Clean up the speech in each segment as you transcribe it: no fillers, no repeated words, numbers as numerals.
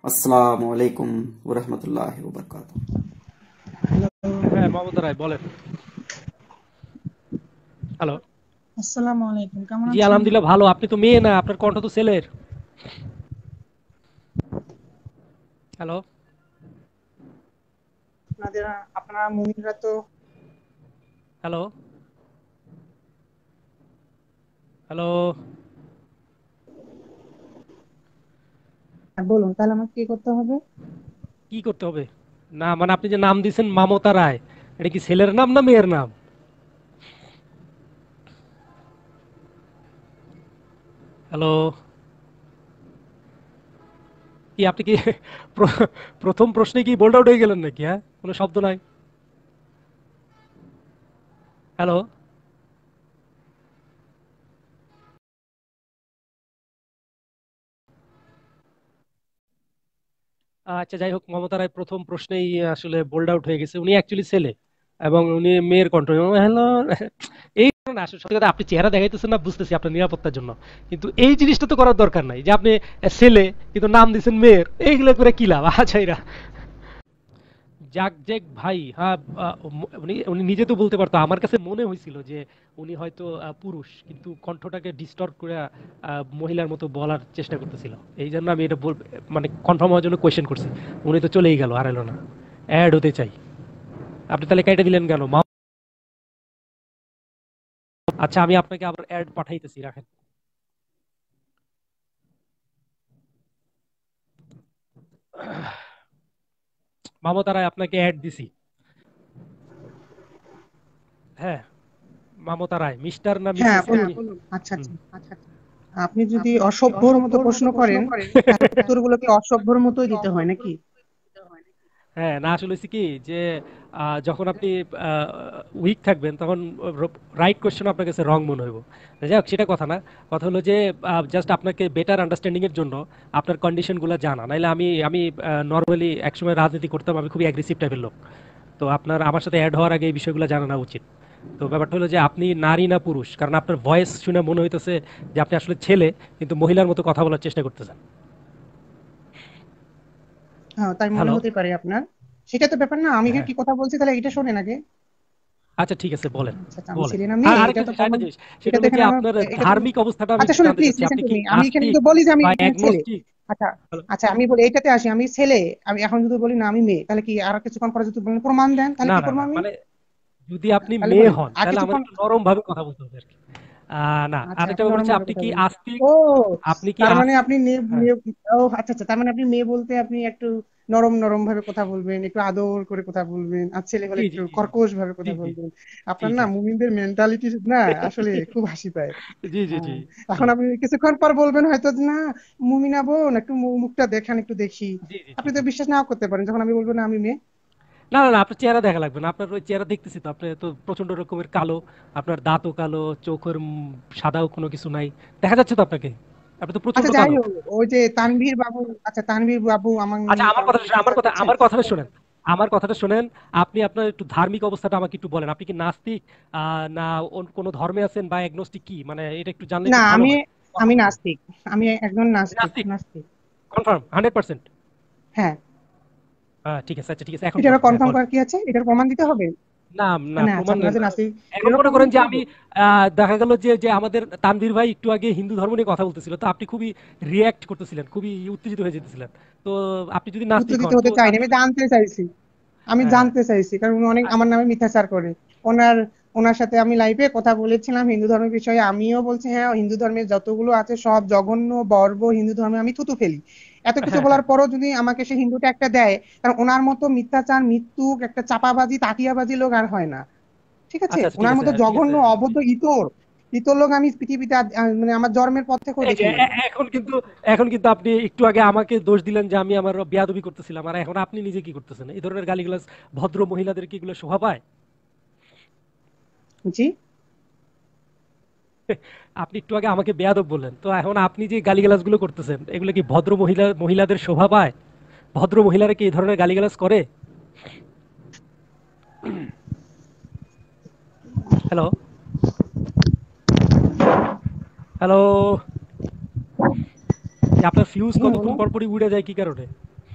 আসসালামু আলাইকুম ওয়া রাহমাতুল্লাহি ওয়া বারাকাতুহু। হ্যাঁ, মমতা রায় বলেন। হ্যালো। আসসালামু আলাইকুম, কেমন জি, আছেন? আলহামদুলিল্লাহ ভালো। আপনি তো মেয়ে না, আপনার কণ্ঠ তো ছেলের। হ্যালো। আপনাদের আপনারা মুমিনরা তো হ্যালো। হ্যালো। বলুন, তাহলে আমাকে কি করতে হবে? কি করতে হবে? না মানে আপনি যে নাম দিয়েছেন মমতা রায়, এটা কি ছেলের নাম না মেয়ের নাম? হ্যালো। কি আপনি কি প্রথম প্রশ্নে কি বোল্ড আউট হয়ে গেলেন নাকি? হ্যাঁ, কোনো শব্দ নাই। হ্যালো। আচ্ছা, যাই হোক, মমতা রায় প্রথম প্রশ্নেই আসলে বোল্ড আউট হয়ে গেছে। উনি অ্যাকচুয়ালি ছেলে এবং উনি মেয়ের কণ্ঠ। হ্যালো। এই কারণে আসলে সত্যি কথা, আপনি চেহারা দেখাইতেছেন না বুঝতেছি আপনার নিরাপত্তার জন্য, কিন্তু এই জিনিসটা তো করার দরকার নাই যে আপনি ছেলে কিন্তু নাম দিচ্ছেন মেয়ের, এইগুলো করে কি লাভ? আচ্ছা, এরা জাক জেক ভাই, হ্যাঁ। উনি উনি নিজে তো বলতে পারতো। আমার কাছে মনে হয়েছিল যে উনি হয়তো পুরুষ, কিন্তু কণ্ঠটাকে ডিস্টর্ট করে মহিলার মতো বলার চেষ্টা করতেছিল। এই জন্য আমি এটা মানে কনফার্ম হওয়ার জন্য কোয়েশ্চেন করছি। উনি তো চলেই গেল, আর এলো না। অ্যাড হতে চাই। আপনি তাহলে কেটে দিলেন কেন? আচ্ছা, আমি আপনাকে আবার অ্যাড পাঠাইতেছি, রাখেন। মমতা রায়, আপনাকে অ্যাড দিছি। হ্যাঁ, মমতা রায়, মিস্টার না হ্যাঁ, মিসেস বলুন। কি? আচ্ছা হুম। আচ্ছা। আপনি যদি অসভ্যর মতো প্রশ্ন করেন, তাহলে উত্তরগুলোকে অসভ্যর মতোই দিতে হয় নাকি? হ্যাঁ, না আসলে হচ্ছে কি যে যখন আপনি উইক থাকবেন তখন রাইট কোশ্চেন আপনার কাছে রং মনে হইব। যাই হোক, সেটা কথা না। কথা হলো যে জাস্ট আপনাকে বেটার আন্ডারস্ট্যান্ডিং এর জন্য আপনার কন্ডিশনগুলো জানা। নাইলে আমি আমি নর্মালি একসময় রাজনীতি করতাম, আমি খুবই অ্যাগ্রেসিভ টাইপের লোক। তো আপনার আমার সাথে অ্যাড হওয়ার আগে এই বিষয়গুলো জানানো উচিত। তো ব্যাপারটা হলো যে আপনি নারী না পুরুষ, কারণ আপনার ভয়েস শুনে মনে হইতেছে যে আপনি আসলে ছেলে কিন্তু মহিলার মতো কথা বলার চেষ্টা করতেছেন। হ্যাঁ, তাই মনে হ্যালো। হতে পারে আপনার। সেটা তো ব্যাপার না, আমি হ্যাঁ। কি কথা বলছি তাহলে এটা শোনেন আগে। আচ্ছা, ঠিক আছে, বলেন। আচ্ছা আচ্ছা, আমি বলেন। ছেলে না আর মেয়ে এটা আরেকটা তো জিনিস, আরেকটা প্রমাণ। জিনিস, এটা সেটা তো হলো যে এখানে আমার আপনার এটা তো ধার্মিক অবস্থাটা আমি আচ্ছা একটু শুনুন, জানতে প্লিজ চাচ্ছি। লিসেন আপনি টু কি মি, আমি এখানে নাস্তিক কিন্তু বলি যে আমি বা এখানে ছেলে। অ্যাগনস্টিক? আচ্ছা আচ্ছা, আমি বলি এইটাতে আসি, আমি ছেলে। আমি এখন যদি বলি না আমি মেয়ে, তাহলে কি আর কিছুক্ষণ পরে যদি বলেন প্রমাণ দেন, তাহলে না, কি না, করবো না, আমি? মানে যদি আপনি তাহলে মেয়ে বলেন হন আর তাহলে আমার কিছুক্ষণ। একটু নরম ভাবে কথা বলতে হবে আর কি। না, আচ্ছা, আরেকটা এখন ব্যাপার নরম হচ্ছে ভাবে আপনি কথা কি বলুন। আস্তিক? ও, আপনি কি তার মানে আস্তিক? আপনি মেয়ে হ্যাঁ। মেয়ে ও আচ্ছা আচ্ছা, তার মানে আপনি মেয়ে বলতে আপনি একটু নরম নরম ভাবে কথা বলবেন, একটু আদর করে কথা বলবেন, আর ছেলে হলে জি, জি, একটু জি, জি, কর্কশ ভাবে জি, কথা জি, বলবেন। জি, আপনার না জি, মুমিনদের মেন্টালিটি না, আসলে খুব হাসি পায়। জি, জি, জি, হ্যাঁ, জি, এখন আপনি কিছুক্ষণ পর বলবেন হয়তো যে, না মুমিনা বোন একটু মুখটা দেখান, একটু দেখি। জি, জি, জি, আপনি তো জি। বিশ্বাস নাও করতে পারেন যখন আমি বলবো না আমি মেয়ে। না, না, না, আপনার চেহারা দেখা লাগবে না। আপনার ওই চেহারা দেখতেছি তো, আপনি তো প্রচন্ড রকমের কালো। আপনার দাঁতও কালো, চোখের সাদাও কোনো কিছু নাই। দেখা যাচ্ছে তো আপনাকে। আপনি তো প্রচন্ড আচ্ছা যাই কালো। হোক, ওই যে তানভীর বাবু, আচ্ছা তানভীর বাবু আমার আচ্ছা, আমার কথাটা শুনেন, মিথ্যাচার করছেন। আমার কথাটা শোনেন। আমার কথাটা শোনেন। আপনি আপনার একটু ধার্মিক অবস্থাটা আমাকে একটু বলেন। আপনি কি নাস্তিক, না কোনো ধর্মে আছেন, বা এগনোস্টিক কি? মানে এটা একটু জানলে না, একটু ভালো আমি হয়। আমি নাস্তিক। আমি একজন নাস্তিক নাস্তিক? নাস্তিক কনফার্ম 100%? হ্যাঁ। হ্যাঁ, ঠিক আছে। আচ্ছা, ঠিক আছে, এখন এটার বলেন। হ্যাঁ, কনফার্ম বলেন। করার কি আছে? এটার প্রমাণ দিতে হবে? না, না, না আচ্ছা, প্রমাণ আপনারা যে না। নাস্তিক, এখন এটারও মনে প্রমাণ করেন দিতে যে হবে। আমি দেখা গেল যে আমাদের তানভীর ভাই একটু আগে হিন্দু ধর্ম নিয়ে কথা বলতেছিল, তো আপনি খুবই রিয়্যাক্ট করতেছিলেন, খুবই উত্তেজিত হয়ে যেতেছিলেন। তো আপনি যদি নাস্তিক উত্তেজিত হন তো হতে চাইনি, তাহলে। আমি জানতে চাইছি। আমি হ্যাঁ, হ্যাঁ। জানতে চাইছি কারণ উনি অনেক আমার নামে মিথ্যাচার করে। ওনার ওনার সাথে আমি লাইভে কথা বলেছিলাম হিন্দু ধর্মের বিষয়ে, আমিও বলছি হ্যাঁ হিন্দু ধর্মের যতগুলো আছে সব জঘন্য বর্ব, হিন্দু ধর্মে আমি থুতু ফেলি। এত কিছু হ্যাঁ, হ্যাঁ। বলার পরও যদি আমাকে সে হিন্দুটা একটা দেয়, কারণ ওনার মতো মিথ্যাচার, মৃত্যুক, একটা চাপাবাজি, তাকিয়াবাজি লোক আর হয় না। ঠিক আছে, আচ্ছা, আচ্ছা, ঠিক ওনার আছে, মতো ঠিক জঘন্য আছে। অবৈধ ইতর ইতর লোক আমি পৃথিবীতে মানে আমার জন্মের পর থেকেও এই যে দেখিনি। এখন কিন্তু আপনি একটু আগে আমাকে দোষ দিলেন যে আমি আমার বেয়াদবি করতেছিলাম, আর এখন আপনি নিজে কি করতেছেন? এই ধরনের গালিগালাজ ভদ্র মহিলাদের কি এগুলো শোভা পায়? জি। আপনি একটু আগে আমাকে বেয়াদব বললেন, তো এখন আপনি যে গালিগালাজগুলো করতেছেন এগুলো কি ভদ্র মহিলাদের শোভা পায়? ভদ্র মহিলারা কি এই ধরনের গালিগালাজ করে? হ্যালো। হ্যালো। আপনার ফিউজ হ্যাঁ কতক্ষণ বলুন। পর পরই উড়ে যায়, কি কারণে?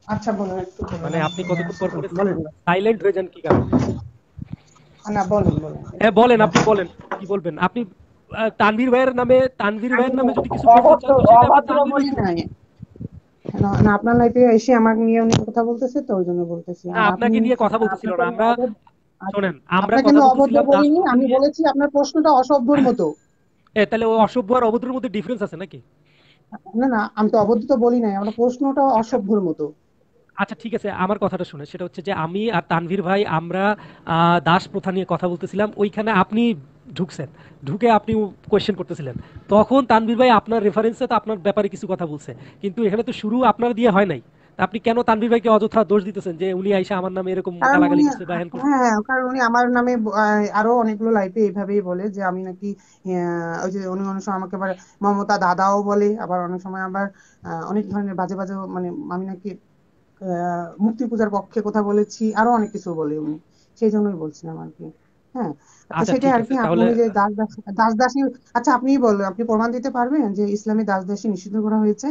আচ্ছা বলেন, একটু বলেন, মানে আমি আপনি শুনে কতক্ষণ আসি, পর পরে বলেন না। সাইলেন্ট হয়ে যান কি কারণে? না, বলেন বলেন। হ্যাঁ বলেন, আপনি বলেন কি বলবেন আপনি। তানভীর আমি ভাইয়ের নামে যদি কিছু বলতে অভদ্র চান তো সেটা আপনি অভদ্র তানভীর বলি ভাইকে নাই। বলবেন। না না, আপনার লাইফে এসে আমার নিয়ে উনি কথা বলতেছে তো, ওই জন্য বলতেছি। না আর আপনি, আপনাকে নিয়ে কথা বলতেছিল আপনাকে না আমি আমরা। আচ্ছা, শোনেন, আমরা আপনাকে কথা আমি অভদ্র বলতেছিলাম বলিনি, দাসপ্রথা আমি নিয়ে। বলেছি আপনার প্রশ্নটা অসভ্যর মতো। তাহলে ও অসভ্য আর অভদ্রের মধ্যে ডিফারেন্স আছে নাকি? না না, আমি তো অবদ্ধ তো বলি নাই, আমার প্রশ্নটা আচ্ছা, অসভ্যর মতো। আচ্ছা ঠিক আছে, আমার কথাটা শুনে সেটা হচ্ছে যে আমি আর তানভীর ভাই আমরা দাস প্রথা নিয়ে কথা বলতেছিলাম, ওইখানে আপনি ঢুকছেন, ঢুকে আপনি কোয়েশ্চেন করতেছিলেন। তখন তানভীর ভাই আপনার রেফারেন্সে তো আপনার ব্যাপারে কিছু কথা বলছে, কিন্তু এখানে তো শুরু আপনার দিয়ে হয় নাই। তা আপনি কেন তানভীর ভাইকে অযথা দোষ দিতেছেন যে উনি আইসা আমার নামে এরকম কারণ গালাগালি উনি, করছে বা হ্যান করছে? হ্যাঁ হ্যাঁ, কারণ উনি আমার নামে আরো অনেকগুলো লাইফে এইভাবেই বলে যে আমি নাকি, ওই যে উনি অনেক সময় আমাকে আবার মমতা দাদাও বলে, আবার অনেক সময় আবার অনেক ধরনের বাজে বাজে, মানে আমি নাকি মূর্তি পূজার পক্ষে কথা বলেছি, আরো অনেক কিছু বলে উনি। সেই জন্যই বলছিলাম আর কি। হ্যাঁ, তো আচ্ছা সেটাই ঠিক আর আছে কি। আপনি তাহলে। উনি যে দাস দাসী, দাস দাসী, আচ্ছা আপনিই বলুন, আপনি প্রমাণ দিতে পারবেন যে ইসলামে দাস দাসী নিষিদ্ধ করা হয়েছে?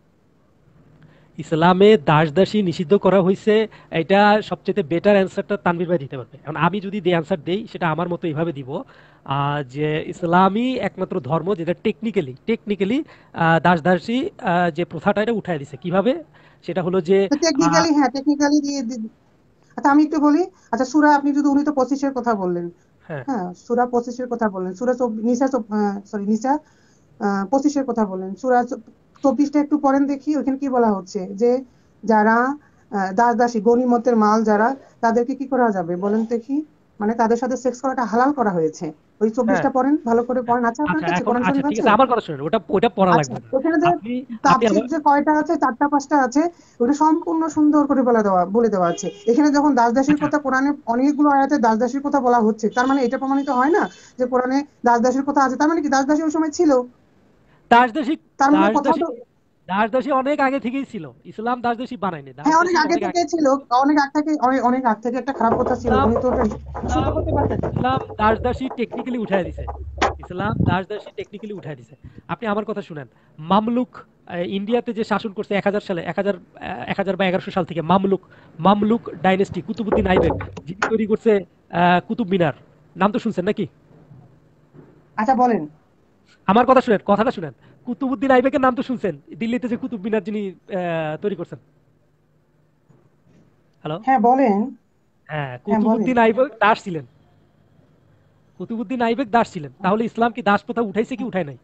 ইসলামে দাস দাসী নিষিদ্ধ করা হয়েছে, এটা সবচেয়ে বেটার অ্যান্সারটা তানভীর ভাই দিতে পারবে। এখন আমি যদি অ্যান্সার দেই সেটা আমার মতো এইভাবে দিব, যে ইসলামই একমাত্র ধর্ম যেটা টেকনিক্যালি টেকনিক্যালি দাস দাসী যে প্রথাটা এটা উঠায় দিছে। কিভাবে? সেটা হলো যে আহ, টেকনিক্যালি, হ্যাঁ টেকনিক্যালি দিয়ে আচ্ছা আমি একটু বলি। আচ্ছা সূরা, আপনি যদি, উনি তো 25-এর কথা বললেন, হ্যাঁ হ্যাঁ সূরা 25-এর কথা বললেন, সূরা নিসা, সরি নিসা 25-এর কথা বললেন, সূরা 24টা একটু পড়েন দেখি, ওখানে কি বলা হচ্ছে যে যারা দাস দাসী গনিমতের মাল যারা, তাদেরকে কি করা যাবে বলেন দেখি, মানে তাদের সাথে সেক্স করাটা হালাল করা হয়েছে। ওই হ্যাঁ 24টা পড়েন, ভালো করে হ্যাঁ। পড়েন। আচ্ছা আপনার আচ্ছা কাছে এখন, কোরআন আচ্ছা শরীফ ঠিক আছে? আছে, আমার কথা শুনেন, ওটা ওটা পড়া আচ্ছা, লাগবে না। ওখানে যে আপনি আপনি তাফসীর আমার যে কয়টা আছে, 4টা 5টা আছে, ওটা সম্পূর্ণ সুন্দর করে বলে দেওয়া আছে। এখানে যখন দাস দাসীর আচ্ছা কথা, কোরআনে অনেকগুলো আয়াতে দাস দাসীর কথা বলা হচ্ছে, তার মানে এটা প্রমাণিত হয় না যে কোরআনে দাস দাসীর কথা আছে, তার মানে কি দাস দাসী ওই সময় ছিল? দাস দাসী, তার মানে দাস কোথাও দাসী তো, দাস দাসী অনেক আগে থেকেই ছিল, ইসলাম দাস দাসী বানায়নি, দাস হ্যাঁ অনেক দাসী আগে অনেক আগে থেকে ছিল, থেকেই ছিল। অনেক আগ থেকে, অনেক অনেক আগ থেকে একটা খারাপ কথা ছিল, ইসলাম উনি তো ওটা নিষিদ্ধ ইসলাম করতে পারতেন। ইসলাম দাস দাসী টেকনিক্যালি উঠায় দিছে। ইসলাম দাস দাসী টেকনিক্যালি উঠায় দিছে। আপনি আমার কথা শুনেন। মামলুক ইন্ডিয়াতে যে শাসন করছে 1000 সালে, 1000 বা 1100 সাল থেকে, মামলুক মামলুক ডাইনেস্টি, কুতুবুদ্দিন আইবেক যিনি তৈরি করছে কুতুব মিনার, নাম তো শুনছেন নাকি? আচ্ছা বলেন। আমার কথা শুনেন, কথাটা শুনেন। কুতুবুদ্দিন আইবেকের নাম তো শুনছেন, দিল্লিতে যে কুতুব মিনার যিনি তৈরি করছেন। হ্যালো? হ্যাঁ বলেন। হ্যাঁ, হ্যাঁ বলেন। কুতুবুদ্দিন আইবেক দাস ছিলেন। কুতুবুদ্দিন আইবেক দাস ছিলেন, তাহলে ইসলাম কি দাস প্রথা উঠাইছে কি উঠায় নাই?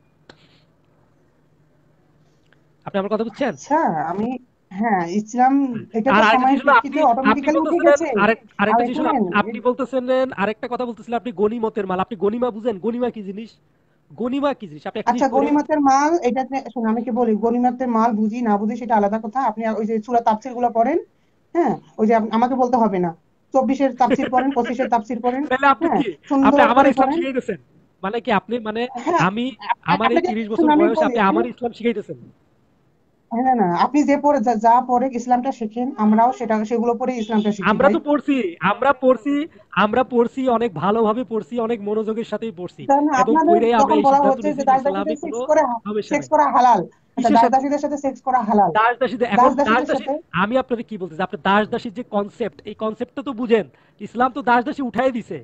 আপনি আমার কথা বুঝছেন? আচ্ছা আমি, হ্যাঁ ইসলাম, এটা আর তো আরেকটা সময়ের জিনিস হলো, প্রেক্ষিতে আপনি আপনি অটোমেটিক্যালি উঠে বলতেছিলেন গেছে। আর আরেকটা জিনিস হলো, শুনেন, আপনি বলতেছিলেন আরেকটা কথা বলতেছিলেন, আপনি গনিমতের মাল, আপনি গনিমা বুঝেন? গনিমা কি জিনিস? গনিমা কি জিনিস আপনি একটা আচ্ছা জিনিস পড়েন। গনিমতের মাল, এটা শুনুন আমি কি বলি, গনিমতের মাল বুঝি না বুঝি সেটা আলাদা কথা। আপনি ওই যে সূরা তাফসীর গুলো পড়েন, হ্যাঁ ওই যে আমাকে বলতে হবে না, 24-এর তাফসীর পড়েন, 25-এর তাফসীর পড়েন, তাহলে আপনি হ্যাঁ কি, আপনি সুন্দর আমার করে ইসলাম পড়েন। শিখাই দিয়েছেন? মানে কি আপনি মানে হ্যাঁ আমি, আমার এই আপনাকে, 30 বছর শুনুন আমি বয়স, বলি, আপনি আমার ইসলাম শিখাইতেছেন? হ্যাঁ না না, আপনি যে পড়ে যা যা পড়ে ইসলামটা শেখেন, আমরাও সেটা সেগুলো পড়ে ইসলামটা শিখি আমরা ভাই। তো পড়ছি, আমরা পড়ছি, আমরা পড়ছি, অনেক ভালোভাবে পড়ছি, অনেক মনোযোগের সাথেই পড়ছি, তাই না, এবং আপনাদের পড়ে আমরা যখন এই বলা সিদ্ধান্ত হচ্ছে নিয়েছি যে যে দাস ইসলামে দাসীদের কোনো সমস্যা সেক্স নাই। করা হালাল, আচ্ছা কিসের দাস সাথে? দাসীদের সাথে সেক্স করা হালাল, দাস দাসীদের, এখন দাস দাস দাসীদের দাসী, সাথে, আমি আপনাদের কি বলতেছি, আপনি দাস দাসীর যে কনসেপ্ট, এই কনসেপ্টটা তো বুঝেন। ইসলাম তো দাস দাসী উঠাই দিছে।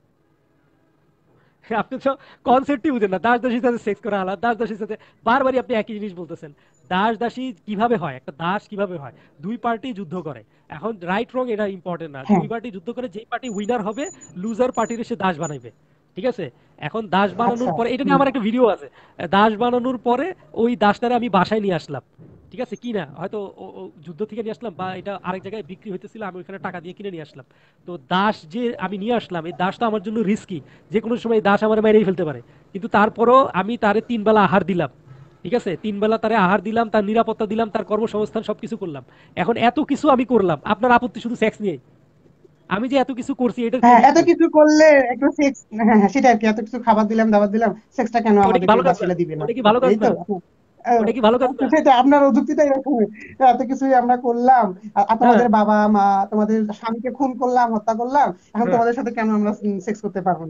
আপনি তো কনসেপ্টই বুঝেন না, দাস দাসীর সাথে সেক্স করা আলাদা, দাস দাসীর সাথে বারবারই আপনি একই জিনিস বলতেছেন। দাস দাসী কিভাবে হয়, একটা দাস কিভাবে হয়? দুই পার্টি যুদ্ধ করে। এখন রাইট রং এটা ইম্পর্টেন্ট না, হ্যাঁ দুই পার্টি যুদ্ধ করে, যেই পার্টি উইনার হবে লুজার পার্টির সে দাস বানাইবে। ঠিক আছে? এখন দাস আচ্ছা বানানোর পরে, এটা নিয়ে হুম। আমার একটা ভিডিও আছে। দাস বানানোর পরে ওই দাসটারে আমি বাসায় নিয়ে আসলাম। ঠিক আছে, কি না হয়তো ও যুদ্ধ থেকে নিয়ে আসলাম, বা এটা আরেক জায়গায় বিক্রি হইতেছিল, আমি ওইখানে টাকা দিয়ে কিনে নিয়ে আসলাম। তো দাস যে আমি নিয়ে আসলাম, এই দাসটা আমার জন্য রিস্কি, যে কোনো সময় এই দাস আমার মেরেই ফেলতে পারে। কিন্তু তারপরও আমি তারে 3 বেলা আহার দিলাম। ঠিক আছে, 3 বেলা তারে আহার দিলাম, তার নিরাপত্তা দিলাম, তার কর্মসংস্থান সবকিছু করলাম। এখন এত কিছু আমি করলাম, আপনার আপত্তি শুধু সেক্স নিয়ে? আমি যে এত কিছু করছি এটার হ্যাঁ ক্রেডিট এত কই? কিছু করলে একটু সেক্স, হ্যাঁ হ্যাঁ সেটা আর কি, এত কিছু খাবার দিলাম দাবার দিলাম, সেক্সটা কেন ওটা কি আমাদেরকে ভালো কাজ না? বাসিলা দিবে না, ওটা কি ভালো কাজ এই তো না? ওটা কি ভালো কাজ আচ্ছা না? সেটা আপনার যুক্তিটা এরকম, এত কিছুই আমরা করলাম, আর হ্যাঁ তোমাদের বাবা মা, তোমাদের স্বামীকে খুন করলাম, হত্যা করলাম, এখন হ্যাঁ। তোমাদের সাথে কেন আমরা সেক্স করতে পারবো না?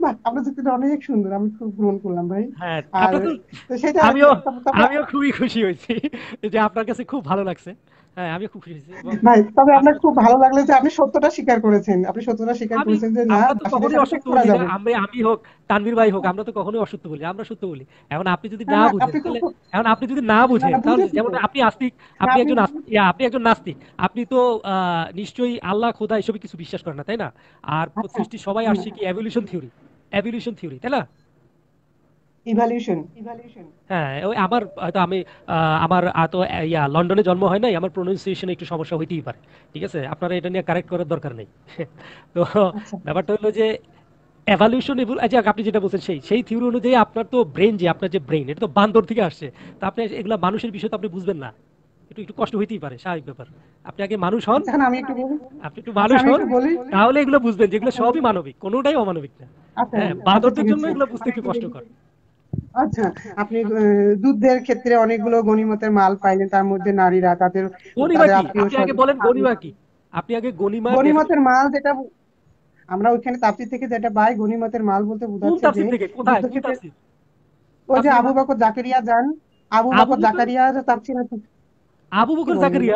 বাহ, আপনার যুক্তিটা অনেক সুন্দর, আমি খুব গ্রহণ করলাম ভাই। হ্যাঁ, আর আপনার তো তো সেটা আর কি, আমিও তবে আমিও খুবই খুশি হয়েছি যে আপনার কাছে খুব ভালো লাগছে। হ্যাঁ, আমিও খুব খুশি হয়েছি এবং ভাই, তবে আপনার আপনার খুব ভালো লাগলো যে আপনি সত্যটা স্বীকার করেছেন, আপনি সত্যটা স্বীকার আমি করেছেন যে না, আমরা তো দাসীদের কখনোই সাথে সেক্স অসত্য করা বলি না, যাবে। আমি হোক, তানভীর ভাই হোক, আমরা তো কখনোই অসত্য বলি, আমরা সত্য বলি। এখন আপনি যদি না না না, বুঝেন আপনি তো তাহলে, এখন আপনি যদি না না বুঝেন না, তাহলে বুঝেছি যেমন তো। আপনি আস্তিক, না আপনি, আপনি একজন নাস্তিক, আপনি তো নিশ্চয়ই আল্লাহ খোদা এসবে কিছু বিশ্বাস করেন না, তাই না? আর আচ্ছা, সৃষ্টি সবাই হুম, আসছে কি এভলিউশন থিওরি, তাই না? ইভ্যালুয়েশন। হ্যাঁ, ওই আমার হয়তো আমি আমার তো লন্ডনে জন্ম হয় নাই, আমার প্রোনাউন্সিয়েশনে একটু সমস্যা হইতেই পারে। ঠিক আছে, আপনারা এটা নিয়ে কারেক্ট করার দরকার নেই। তো আচ্ছা, ব্যাপারটা হলো যে এভলিউশন, আপনি যেটা বলছেন সেই থিওরি অনুযায়ী আপনার তো ব্রেন, যে আপনার যে ব্রেন, এটা তো বান্দর থেকে আসছে। তো আপনি এগুলা মানুষের বিষয় তো আপনি বুঝবেন না, একটু একটু কষ্ট হইতেই পারে, স্বাভাবিক ব্যাপার। আপনি আগে মানুষ হন, আচ্ছা, এখন আমি একটু বলি। আপনি একটু আচ্ছা, মানুষ আমি হন, একটু বলি। তাহলে এগুলো বুঝবেন যেগুলো আচ্ছা সবই মানবিক, কোনোটাই অমানবিক না। আচ্ছা হ্যাঁ, আচ্ছা, ঠিক বাঁদরদের জন্য আছে, এগুলো বুঝতে আমি একটু একটু বলি। কষ্টকর। আচ্ছা, আপনি যুদ্ধের ক্ষেত্রে অনেকগুলো গনিমতের মাল পাইলেন, তার মধ্যে নারীরা, তাদের গনিমা তাদের কি? আত্মীয় আপনি আগে স্বজন, বলেন গনিমা কি? আপনি আগে গনিমার গনিমতের ডেফিনিশন। মাল যেটা আমরা ওইখানে তাফসীর থেকে যেটা পাই, গনিমতের মাল বলতে কোন বোঝাচ্ছে যে তাফসীর থেকে? কোথায়? কোন যুদ্ধক্ষেত্রে তাফসীর? ওই যে তাফসীরের আবু নাম কি? বকর জাকারিয়া যান, আবু আবু বকর বকর? জাকারিয়া তাফসীর আছে। আবু কি বকর বলেন এগুলো? জাকারিয়া?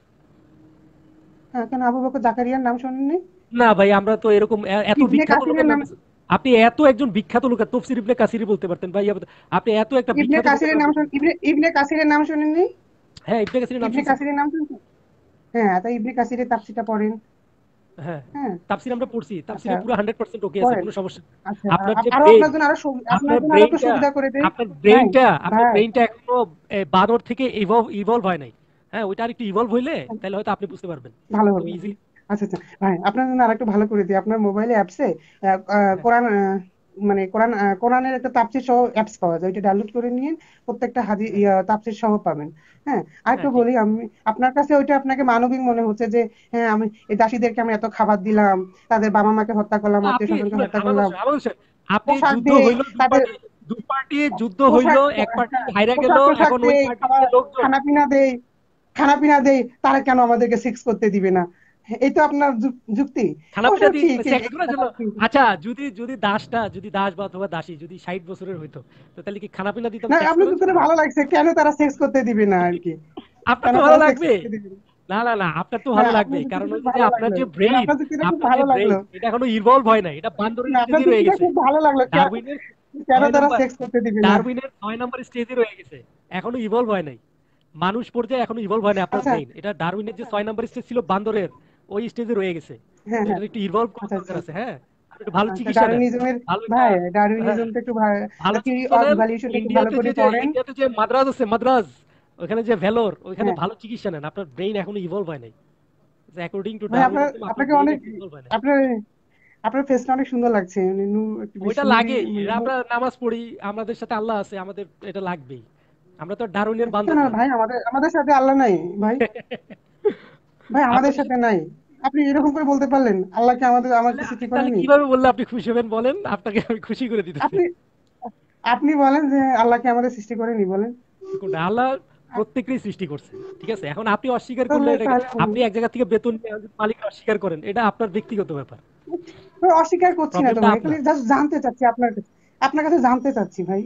হ্যাঁ, কেন আবু বকর জাকারিয়ার নাম শোনেননি? না ভাই, আমরা তো এরকম এত ইবনে বিখ্যাত কাসিরের লোকের নাম নাম, আপনি এত একজন বিখ্যাত লোক, তফসির ইবনে কাসিরই বলতে পারতেন ভাই। আপনি এত একটা ইবনে বিখ্যাত লোকের কাসিরের নাম নাম বলতে পারতেন। ইবনে কাসিরের নাম শোনেননি? হ্যাঁ, ইবনে কাসিরের নাম ইবনে শুনছি তো। কাসিরের নাম শুনছেন? হ্যাঁ, তাই ইবনে কাসিরের তাফসীরটা পড়েন। হ্যাঁ, হ্যাঁ, তাফসির আমরা পড়ছি, আচ্ছা, তাফসিরে পুরো 100% ওকে আছে, পড়েন। কোনো সমস্যা নেই। আচ্ছা, আপনার যে আরো ব্রেইন, আপনার জন্য আরো আপনার আপনার জন্য আরো একটু ব্রেইনটা সুবিধা করে দেই। আপনার ভাই ব্রেইনটা আপনার ভাই ব্রেইনটা এখনো বানর থেকে ইভলভ হয় নাই। হ্যাঁ, ওইটা আর একটু ইভলভ হইলে তাহলে হয়তো আপনি বুঝতে পারবেন ভালো খুব হবে। ইজিলি। আচ্ছা আচ্ছা, ভাই আপনার জন্য আরেকটু ভালো করে দিই, আপনার মোবাইলে অ্যাপসে হ্যাঁ, কোরআন, মানে কোরআনের একটা তাফসীর সহ অ্যাপস পাওয়া যায়, ওইটা ডাউনলোড করে নিয়ে প্রত্যেকটা হ্যাঁ, তাফসীর সহ পাবেন। হ্যাঁ, আরেকটু হ্যাঁ, ঠিক বলি আছে। আমি, আপনার কাছে ওইটা আপনাকে মানবিক মনে হচ্ছে যে হ্যাঁ, আমি এই দাসীদেরকে আমি এত খাবার দিলাম, তাদের বাবা মাকে হত্যা করলাম, না, আত্মীয় আপনি স্বজনকে শুনেন, হত্যা করলাম, আমার কথা শুনেন। আপনি পোশাক যুদ্ধ দেই হইলো, তাদের, দুই পার্টি যুদ্ধ হইলো, পোশাক, এক পার্টি হ্যাঁ, হাইরা গেল, পোশাক টোশাক এখন ওই দেই, পার্টির খাবার, যে লোকজন। খানাপিনা দেই, খানাপিনা দেই, তারা কেন আমাদেরকে সেক্স করতে দিবে না? এই তো আপনার যুক্তি। অবশ্য খানাপিনা দিয়ে ঠিক, সেক্স এই করার জন্য? কথাটা ঠিক। আচ্ছা, যদি দাস বা অথবা দাসী যদি 60 বছরের হইতো, তো তাহলে কি খানাপিনা দিতাম না, সেক্স আপনার করার জন্য? যুক্তিটা ভালো লাগছে, কেন তারা সেক্স করতে দিবে না আর কি, আপনার কেন তো ভালো তারা সেক্স লাগবে। করতে দিবে না? না না না, আপনার তো না, ভালো আপনার লাগবে, যুক্তিটা কারণ খুব হচ্ছে যে ভালো আপনার লাগলো, যে না, ব্রেইন, আপনার যুক্তিটা খুব ভালো লাগলো। এটা এখনো ইভলভ হয় নাই, এটা বান্দরের না, আপনার স্টেজে রয়ে যুক্তিটা গেছে। খুব ভালো লাগলো, ডারউইনের কেন ছয় তারা নাম্বার সেক্স করতে দিবে না? ডারউইনের 6 নাম্বার স্টেজে রয়ে গেছে, এখনো ইভলভ হয় নাই। মানুষ পর্যায়ে এখনো ইভলভ হয় নাই আপনার আচ্ছা, ব্রেইন। এটা ডারউইনের যে 6 নাম্বার স্টেজ ছিল বান্দরের, ওই স্টেজে রয়ে গেছে। হ্যাঁ তো হ্যাঁ, এটা একটু ইভলভ করার আচ্ছা দরকার আচ্ছা আছে। হ্যাঁ, আপনি একটু ভালো আচ্ছা, চিকিৎসা নেন, ডারউইনিজমের, ভালো একটা, ভাই হ্যাঁ, ডারউইনিজমটা একটু ভালো থিওরি চিকিৎসা অফ নেন। ইভলিউশনটা একটু ভালো করে পড়েন। ইন্ডিয়াতে যে মাদ্রাজ আছে, মাদ্রাজ, ওখানে যে ভেলোর, ওইখানে হ্যাঁ ভালো চিকিৎসা নেন। আপনার ব্রেইন এখনো ইভলভ হয় নাই। অ্যাকর্ডিং টু ভাই, ডারউইনিজম আপনার আপনাকে ব্রেইন অনেক, এখনো ইভলভ হয় নাই। আপনার আপনার ফেসটা অনেক সুন্দর লাগছে, মানে একটু বেশি ওইটা নূরি, লাগেই, মানে আমরা নামাজ পড়ি, আমাদের সাথে আল্লাহ আছে, আমাদের এটা লাগবেই। আমরা তো ডারউইনের বান্দর কেন না। ভাই, আমাদের আমাদের সাথে আল্লাহ নাই ভাই? ভাই, আমাদের আপনাদের সাথে সাথে নাই? আপনি এরকম করে বলতে পারলেন? আল্লাহকে আমাকে সৃষ্টি তাহলে করেনি? কিভাবে বললে আপনি খুশি হবেন বলেন? আপনাকে আমি খুশি করে দিতেছি। আপনি আপনি বলেন যে আল্লাহকে আমাদের সৃষ্টি করেনি, বলেন। কোনটা? আল্লাহ প্রত্যেককেই সৃষ্টি করছে। ঠিক আছে, এখন আপনি অস্বীকার করলে তাহলে এটাকে, তাহলে আপনি এক জায়গা থেকে বেতন নিয়ে মালিককে অস্বীকার করেন, এটা আপনার ব্যক্তিগত ব্যাপার। ভাই, অস্বীকার করছি না তো প্রবলেমটা ভাই, খালি আপনার। জাস্ট জানতে চাচ্ছি আপনার কাছে, আপনার কাছে জানতে চাচ্ছি ভাই,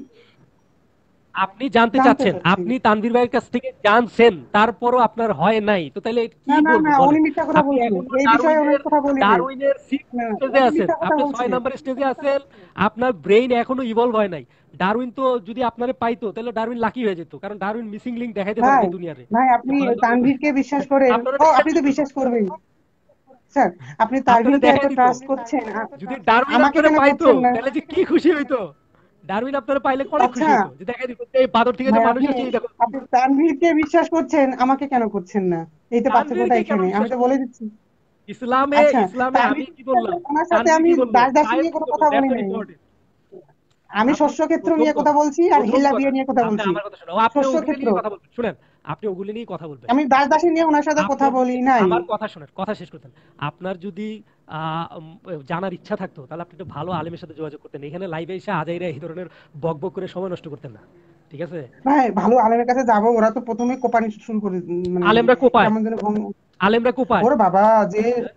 আপনি জানতে জানতে চাচ্ছেন, চাচ্ছি। আপনি তানভীর ভাইয়ের কাছ থেকে জানছেন, তারপরও আপনার হয় নাই, তো তাহলে কি না না বলবো না, উনি বলেন? মিথ্যা কথা আপনি বলছে, এখনো এই বিষয়ে অনেক কথা বলি নাই। ডারউইনের সিক্স না, স্টেজে উনি আছেন, মিথ্যা কথা আপনি বলছে। 6 নাম্বার স্টেজে আছেন। আপনার ব্রেইন এখনো ইভলভ হয় নাই। ডারউইন তো যদি আপনারে পাইতো তাহলে ডারউইন লাকি হয়ে যেত, কারণ ডারউইন মিসিং লিংক দেখাইতে পারে ভাই নাই দুনিয়ারে, ভাই, যে আপনি বান্দরের তানভীরকে বিশ্বাস করেন? আপনারা ও, দেখাই আপনি তো দিত তো, বিশ্বাস করবেন স্যার, আপনি আপনারা তানভীরকে এত দেখাই দিত। ট্রাস্ট করছেন, যদি ডারউইন আমাকে আপনারা কেন পাইতো করছেন না? তাহলে যে কি খুশি হইতো! ডারউইন আপনারা পাইলে অনেক আচ্ছা খুশি হইতো, যে দেখাই দিত যে এই বাদর থেকে যে ভাই, মানুষ আপনি আসছে, এই দেখো। আপনি তানভীরকে বিশ্বাস করছেন, আমাকে কেন করছেন না? এই তো পার্থক্যটা তানভীরকে কেন এখানে, আমি বিশ্বাস তো করব? বলে দিচ্ছি। ইসলামে আচ্ছা, ইসলামে আমি তানভীর, কি বললাম? ওনার সাথে তানভীর আমি কি বললো? দাস দাসী সায়েব নিয়ে কি কোনো বললো? কথা বলি দ্যাটস নাই, ইম্পর্টেন্ট। আমি আপনি শস্য ক্ষেত্র প্রথম নিয়ে কথা কথা, বলছি আর প্রথম হিল্লা কথা, বিয়ে নিয়ে কথা আপনি বলছি। আমার কথা শোনেন, আপনি শস্য ওগুলো ক্ষেত্র, নিয়ে কথা বলবেন, শুনেন, আপনি ওগুলো নিয়ে কথা বলবেন। আমি দাস দাসী নিয়ে ওনার সাথে কথা আপনার বলি যদি নাই। আমার কথা শোনেন, কথা শেষ করতেন, আপনার যদি জানার ইচ্ছা থাকতো তাহলে আপনি একটু ভালো আলেমের সাথে যোগাযোগ করতেন, এখানে লাইভে এসে আজাইরা এই ধরনের বক বক করে সময় নষ্ট করতেন না। ঠিক আছে? ভাই, ভালো আলেমের কাছে যাবো, ওরা তো প্রথমে কোপানি শুরু করে, মানে আলেমরা কোপায়, কেমন যেন আলেমরা কোপায়। ওর বাবা, যে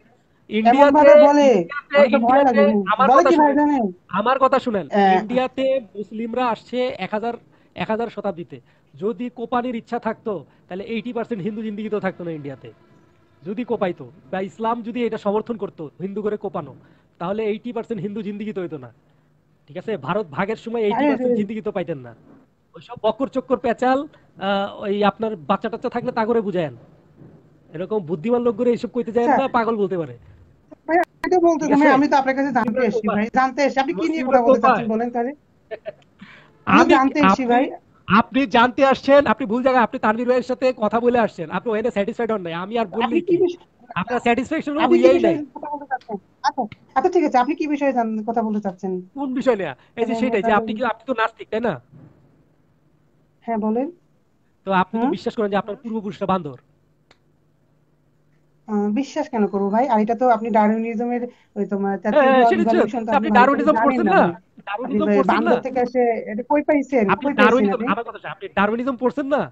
এমন ইন্ডিয়াতে ভাবে বলে, ইন্ডিয়াতে আমি তো ভয় ইন্ডিয়াতে লাগে ভাই। আমার বলে কথা কি ভাই শুনেন, জানেন? আমার কথা শুনেন। আহ, ইন্ডিয়াতে মুসলিমরা আসছে 1000 শতাব্দীতে। যদি কোপানির ইচ্ছা থাকতো তাহলে 80% হিন্দু জিন্দিগি তো থাকতো না ইন্ডিয়াতে। যদি কোপাইতো বা ইসলাম যদি এটা সমর্থন করতো হিন্দু করে কোপানো, তাহলে 80% হিন্দু জিন্দিগি তো হইতো না। ঠিক আছে, ভারত ভাগের সময় এইটি আরে রে, পার্সেন্ট জিন্দিগি তো পাইতেন না। ওইসব বক্কর চক্কর পেঁচাল, ওই আপনার বাচ্চা টাচ্চা থাকলে তা করে বুঝায়েন। এরকম বুদ্ধিমান লোক করে এইসব কইতে যায় আচ্ছা না, পাগল বলতে পারে। ভাই, আমি তো ঠিক বলতেছেন আছে, ভাই, আমি তো আপনার কাছে জানতে মুসলিমরা এসেছি কোপায়, ভাই, জানতে এসেছি আপনি কি নিয়ে মুসলিমরা কথা বলতে চাচ্ছেন কোপায়। বলেন তাহলে। আমি তো আমি জানতে এসেছি আপনি ভাই। আপনি জানতে আসছেন, আপনি ভুল জায়গায়, আপনি তানভীর ভাইয়ের সাথে কথা বলে আসছেন, আপনি ওখানে স্যাটিসফাইড হন নাই, আমি আর আপনি বললি কি কি, বিষয়, আপনার স্যাটিসফ্যাকশন আপনি কি উইয়াই বিষয়ে নাই। কথা বলতে চাচ্ছেন? আচ্ছা, আচ্ছা ঠিক আছে, আপনি কি বিষয়ে কথা বলতে চাচ্ছেন? কোন বিষয় নিয়ে? এই যে এবং সেটাই যে তাহলে, আপনি তো নাস্তিক তাই না? হ্যাঁ বলেন। তো আপনি তো হুম। বিশ্বাস করেন যে আপনার পূর্বপুরুষরা বান্দর। বিশ্বাস কেন করবো ভাই? আর এটা তো আপনি ডারউইনিজমের ওই তোমার হ্যাঁ থিওরি হ্যাঁ, অফ সেটা ইভলিউশন তো আপনি আপনি ভালো করে ডারউইনিজম জানেন পড়ছেন না না? ভাই। আপনি ডারউইনিজম ভাই পড়ছেন না? বান্দর থেকে এসে এটা কই পাইছেন, আপনি কই পাইছেন ডারউইনিজম, আপনি? আমার কথা হচ্ছে, আপনি ডারউইনিজম পড়ছেন না?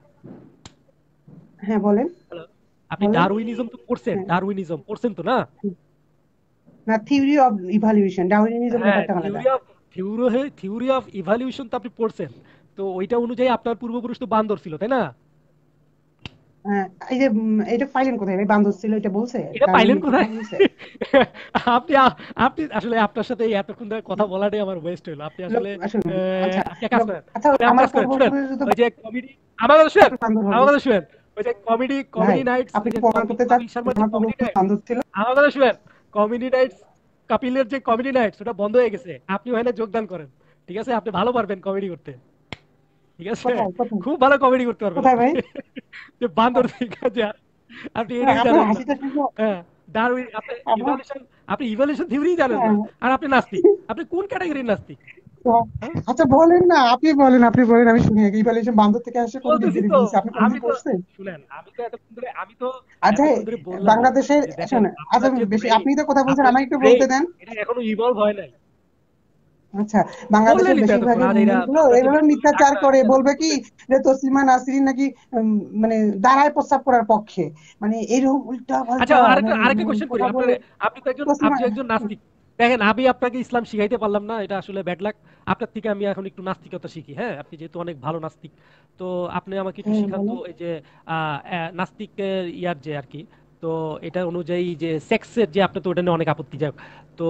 হ্যাঁ বলেন, হ্যালো, আপনি বলেন। ডারউইনিজম তো পড়ছেন, হ্যাঁ, ডারউইনিজম পড়ছেন তো না? না থিওরি অফ ইভলিউশন, ডারউইনিজম হ্যাঁ, ব্যাপারটা আলাদা। থিওরি অফ ইভালিউশন তো আপনি পড়ছেন। তো ওইটা অনুযায়ী আপনার পূর্বপুরুষ তো বান্দর ছিল তাই না? হ্যাঁ, এই যে এটা পাইলেন কোথায় ভাই? বান্দর ছিল এটা বলছে? এটা ডারউইন পাইলেন এই কথা কোথায়? বলছে? আপনি আপনি আসলে আপনার সাথে এই এতক্ষণ ধরে কথা বলাটাই আমার ওয়েস্ট হইলো। আপনি লোক আসলে আসলে, আচ্ছা, আপনি এক কাজ করেন, আচ্ছা আপনি এক আমার কাজ করেন, শুনেন। পূর্বপুরুষ তো ওই যে কমেডি, আমার কথা শুনেন, বান্দর আমার হবে কথা শুনেন। ওই যে কমেডি ভাই? কমেডি নাইটস, আপনি ওই কি যে প্রমাণ করতে কপিল চাচ্ছেন শর্মার যে যে আমার কমেডি পূর্বপুরুষ নাইটস, বান্দর ছিল? আমার কথা শুনেন। কমেডি নাইটস, কপিলের যে কমেডি নাইটস ওটা বন্ধ হয়ে গেছে, আপনি ওখানে যোগদান করেন। ঠিক আছে, আপনি ভালো পারবেন কমেডি করতে। ঠিক আছে, কোথায় কোথায় খুব ভালো কমেডি করতে পারবেন কোথায় আপনি। ভাই? যে বান্দর ঠিক আছে, আপনি হ্যাঁ, এটাই আপনার জানেন না। হাসিটা শুনবো হ্যাঁ, ডারউইন, আপনি আপনার। ইভলিউশন থিওরি জানেন হ্যাঁ, না, আর আপনি নাস্তিক। আপনি কোন ক্যাটাগরির নাস্তিক? হ্যাঁ। হ্যাঁ, আচ্ছা বলেন না, আপনি বলেন আমি শুনি ইভ্যালুয়েশন বান্দর থেকে আসে কোন দিক বলতেছি দিয়ে তো। বলছে, আপনি আমি কোনদিন তো পড়ছেন? শুনেন, আমি তো আচ্ছা, এতক্ষণ ধরে বললাম বাংলাদেশের, যে দেখেন শোনেন, আচ্ছা আপনার যে বেশি ব্রেইন, আপনি তো কথা বলছেন, আপনার যে আমাকে একটু বলতে ব্রেইন দেন। এটা এখনো ইভলভ হয় নাই। আচ্ছা, বাংলাদেশের বললেনই তো এতক্ষণ, বেশিরভাগই আর এরা মুমিন গুলো আপনার যে এইভাবে বিপ্লবী মিথ্যাচার ডাকরা করে, এটা বলবে কি বললেন। যে তসলিমা নাসরিন নাকি মানে দাঁড়ায় প্রস্তাব করার পক্ষে, মানে এইরকম উল্টা আচ্ছা, পাল্টা আরেকটা মানে আরেকটা কোশ্চেন করি কথা আপনার। বলে আপনি তসলিমা। যে একজন নাস্তিক, দেখেন আমি আপনাকে ইসলাম শিখাইতে পারলাম না, এটা আসলে ব্যাড লাক। আপনার থেকে আমি এখন একটু নাস্তিকতা শিখি। হ্যাঁ, আপনি যেহেতু অনেক ভালো নাস্তিক, তো আপনি আমাকে একটু হ্যাঁ শিখান তো, বলেন। এই যে নাস্তিকের ইয়ার যে আর কি, তো এটা অনুযায়ী যে সেক্সের যে, আপনি তো ওটা নিয়ে অনেক আপত্তি, যাক। তো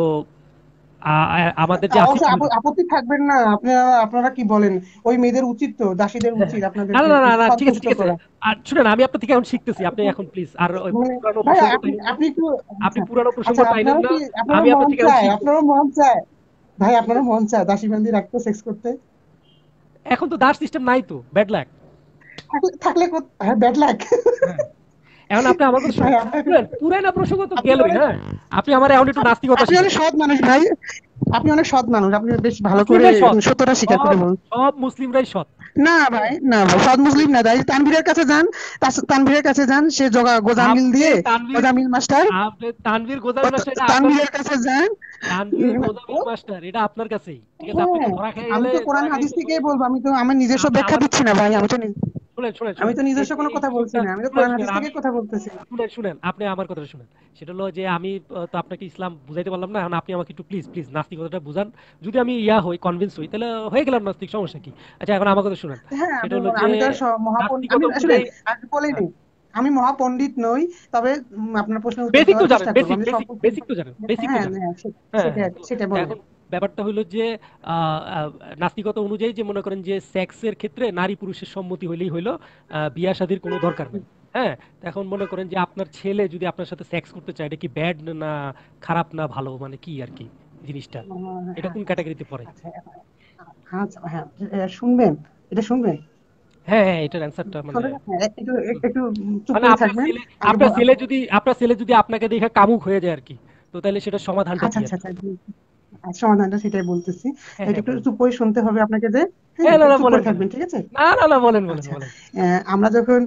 আমাদের যে আছে অবশ্য থিওরি। আপত্তি থাকবেন না, আপনারা আপনারা কি বলেন? ওই মেয়েদের উচিত তো, দাসীদের উচিত না না আপনাদেরকে না না না, ঠিক আছে সন্তুষ্ট ঠিক আছে। করা। আর শুনেন, আমি আপনার থেকে এখন শিখতেছি, আপনি এখন প্লিজ আর ওই মানে পুরানো ভাই প্রসঙ্গ আপনি টাইনেন না। আপনি একটু, আপনি আচ্ছা, পুরানো প্রসঙ্গ আচ্ছা টাইনেন আপনারও না। কি, আপনারও আমি আপনার মন থেকে এখন চায়, শিখবো। আপনারও মন চায় ভাই, আপনারও মন চায় দাসী বান্দি রাখতে, সেক্স করতে? এখন তো দাস সিস্টেম নাই, তো ব্যাড লাক। থাকলে থাকলে হ্যাঁ, ব্যাড লাক। হ্যাঁ, এখন আপনি আমার কথা ভাই শুনেন। আপনার, শুনেন, পুরানো প্রসঙ্গ তো আপনি গেলই। অনেক, হ্যাঁ, আপনি আমার এখন একটু নাস্তিকতা আপনি শিখেন। অনেক সৎ মানুষ ভাই, আপনি অনেক সৎ মানুষ, আপনি বেশ ভালো করে মুসলিমরাই সৎ, সত্যটা স্বীকার সব করে বলুন। সব মুসলিমরাই সৎ। না ভাই, না ভাই, সৎ মুসলিম না ভাই, তানভীরের কাছে যান, তানভীরের কাছে যান, সে গোজামিল আপনি দিয়ে, তানভীর গোজামিল মাস্টার, আপনি তানভীর গোজামিল মাস্টার, এটা আপনার তানভীরের কাছে। কাছে যান। তানভীর ও, গোজামিল মাস্টার এটা আপনার কাছেই। ঠিক আছে, আপনি হ্যাঁ, তো ধরা খেয়ে আমি গেলে, তো কোরআন ধরা হাদিস খাইতে থেকেই বলবো, আমি তো আমার নিজস্ব আপনি ব্যাখ্যা আমার দিচ্ছি না ভাই, আমি তো শুনেন শুনেন আমি শুনেন, তো এই নিজস্ব যে কোনো এই কথা বলছি সুযোগটা, না, আমি তো শুনেন কোরআন হাদিস শুনেন, থেকে আমি কথা বলতেছি। শুনেন শুনেন, আপনি আমার কথাটা শুনেন। সেটা হলো যে আমি তো আপনাকে ইসলাম বুঝাইতে পারলাম না, এখন আপনি আমাকে একটু প্লিজ প্লিজ নাস্তিকতাটা বুঝান। যদি আমি হই, কনভিন্স হই, তাহলে হয়ে গেলাম নাস্তিক, সমস্যা কি? আচ্ছা, এখন আমার কথা শুনেন। হ্যাঁ, সেটা আমি হলো যে আমি তো মহাপণ্ডিত, আমি নাস্তিকতা শুনেন, অনুযায়ী, আমি বলিনি, হ্যাঁ, আমি মহাপণ্ডিত নই, তবে আপনার প্রশ্নের উত্তর বেসিক তো দেওয়ার জানেন, চেষ্টা করবো, বেসিক আমি সব। বেসিক বেসিক তো জানেন, বেসিক তো হ্যাঁ জানেন। হ্যাঁ, হ্যাঁ, সেটা তো সেটা বলেন। এখন ব্যাপারটা হলো যে আহ, আহ, নাস্তিকতা অনুযায়ী যে মনে করেন যে সেক্সের ক্ষেত্রে নারী পুরুষের সম্মতি হইলেই হইলো, বিয়া শাদীর কোনো দরকার নেই। হ্যাঁ, তো এখন মনে করেন যে আপনার ছেলে যদি আপনার সাথে সেক্স করতে চায়, এটা কি ব্যাড না খারাপ না ভালো, মানে কি আর কি জিনিসটা, এটা হ্যাঁ, কোন ক্যাটাগরিতে পড়ে? আচ্ছা, আচ্ছা হ্যাঁ, শুনবেন, এটা শুনবেন, হ্যাঁ হ্যাঁ, এটার অ্যান্সারটা মানে, শোনেন, হ্যাঁ, একটু একটু চুপ মানে করে আপনার থাকবেন। ছেলে, আমি আপনার ছেলে যদি আপনাকে দেখে কামুক হয়ে যায় আর কি, তো তাহলে সেটা সমাধানটা আচ্ছা কি আর আচ্ছা কি? আচ্ছা, সমাধানটা সেটাই বলতেছি। হ্যাঁ এটা হ্যাঁ, একটু বলেন। চুপ করে শুনতে হবে আপনাকে যে, হ্যাঁ হ্যাঁ, না একটু না, চুপ বলেন করে বলেন। থাকবেন, ঠিক আছে? না না না, বলেন বলেন আচ্ছা, বলেন। আমরা যখন,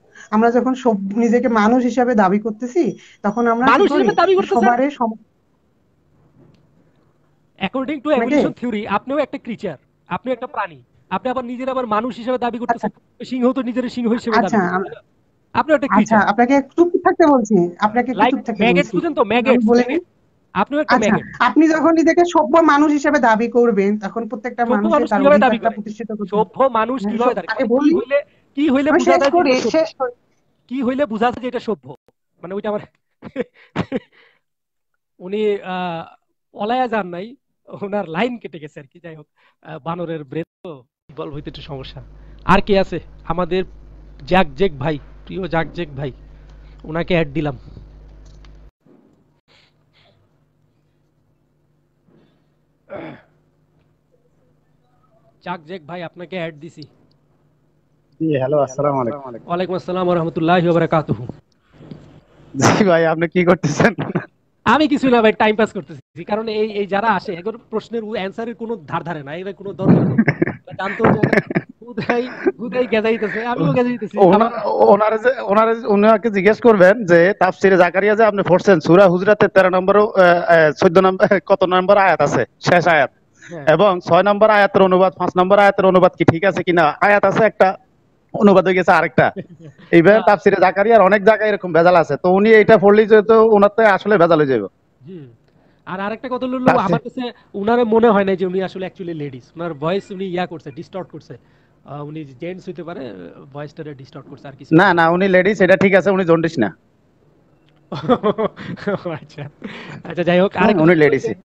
নিজেকে মানুষ হিসাবে দাবি করতেছি, তখন আমরা কি মানুষ করি? হিসেবে দাবি করতেছেন? সবারই অ্যাকর্ডিং টু নাকি? এভলিউশন থিওরি আপনিও একটা ক্রিচার, আপনিও একটা প্রাণী। আপনি আবার নিজের আবার মানুষ হিসেবে দাবি আচ্ছা করতেছেন। সিংহ তো নিজের সিংহ হিসেবে দাবি আচ্ছা করবে, তাই না? আপনি একটা আচ্ছা, ক্রিচার, আপনাকে চুপ থাকতে বলছি, আপনাকে একটু লাইক চুপ থাকতে ম্যাগেটস, বলছি। বুঝেন তো, আমি ম্যাগেটস, বলে নিই। ম্যাগেট। আপনিও একটা আচ্ছা, ম্যাগেট। আপনি যখন নিজেকে সভ্য মানুষ হিসেবে দাবি করবেন, তখন প্রত্যেকটা সভ্য মানুষের মানুষ তার কিভাবে দাবি অধিকারটা করে? প্রতিষ্ঠিত করতে হবে। সভ্য মানুষ হ্যাঁ, কিভাবে দাবি আগে মানে বলি, কি হইলে আমি বোঝা শেষ যায় যে করি, এটা সভ্য? শেষ করি। কি হইলে বোঝা যায় যে এটা সভ্য? মানে ওইটা আমার উনি আহ পলায়া যান নাই, ওনার লাইন কেটে গেছে আর কি। যাই হোক, বানরের ব্রেন তো, বলবো একটু সমস্যা। আর কে আছে আমাদের? জাকজেক ভাই, প্রিয় জাকজেক ভাই, ওনাকে অ্যাড দিলাম। জাকজেক ভাই, আপনাকে অ্যাড দিছি। জি হ্যালো, আসসালামু আলাইকুম। ওয়ালাইকুম আসসালাম ওয়া রাহমাতুল্লাহি ওয়া বারাকাতুহু। জি ভাই, আপনি কি করতেছেন? আমি কিছু না ভাই, টাইম পাস করতেছি। কারণ এই এই যারা আসে এগুলো প্রশ্নের অ্যান্সারের কোনো ধার ধারে না, এর কোনো দরকার নেই। এরা জানতেও চায় না, হুদাই হুদাই গেজাইতেছে, আমিও গেজাইতেছি আবার। ওনাকে জিজ্ঞেস করবেন যে তাফসিরে জাকারিয়া যে আপনি পড়ছেন সূরা হুজরাতের 13 নম্বর 14 নম্বর কত নম্বর আয়াত আছে, শেষ আয়াত, হ্যাঁ, এবং 6 নম্বর আয়াতের অনুবাদ 5 নম্বর আয়াতের অনুবাদ কি ঠিক আছে কিনা, আয়াত আছে একটা, অনুবাদ হয়ে গেছে আরেকটা। এইভাবে আহ, তাফসিরে জাকারিয়ার অনেক জায়গায় এরকম ভেজাল আছে, তো উনি এইটা পড়লেই যেহেতু ওনার তো আসলে ভেজাল হয়ে যাবে। হুম। আর আরেকটা কথা হলো, তাফসির আমার কাছে উনারে মনে হয় না যে উনি আসলে অ্যাকচুয়ালি লেডিস। উনার ভয়েস উনি করছে, ডিস্টর্ট করছে। উনি জেন্টস হইতে পারে, ভয়েসটারে ডিস্টর্ট করছে, আর কিছু না না। না, উনি লেডিস, এটা ঠিক আছে, উনি জন্ডিস না। আচ্ছা, আচ্ছা, যাই হোক, হ্যাঁ, আরেকটা উনি জিনিস হলো যে লেডিসই।